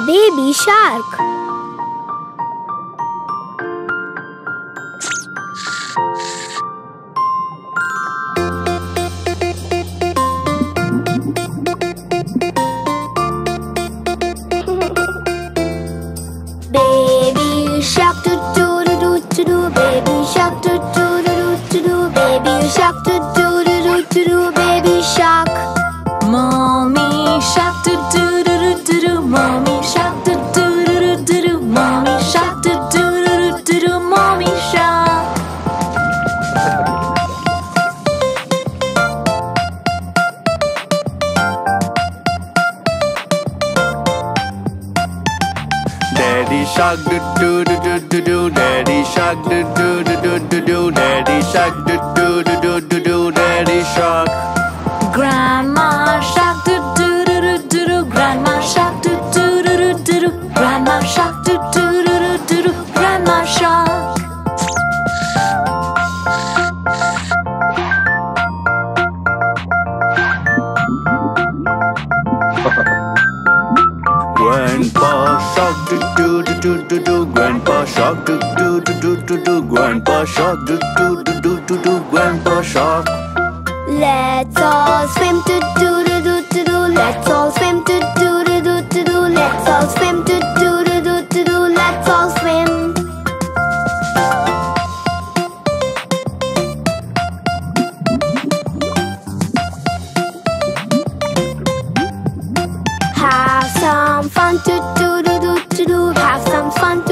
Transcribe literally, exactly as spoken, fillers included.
Baby shark. Baby shark do do do do do. Baby shark do do do do do. Baby shark do do do do do. Baby shark. Mommy shark do do do do do. Mommy shark do do do do do. Mommy shark do do do do do. Mommy shark. Daddy shark do do do do do do. Daddy shark do do do do do do. Daddy shark do do do do do do. Daddy shark. Grandma shark do do do do do do. Grandma shark do do do do do do. Grandma shark do do do do do do. Grandma shark. Grandpa shark do do do do do do. Grandpa shark do do do do do do. Grandpa shark do do do do do do. Grandpa shark. Let's all swim to do do do do do. Let's all swim to do do do do do. Let's all swim to do do do do do. Let's all swim. Have some fun to do do do do do. Have some fun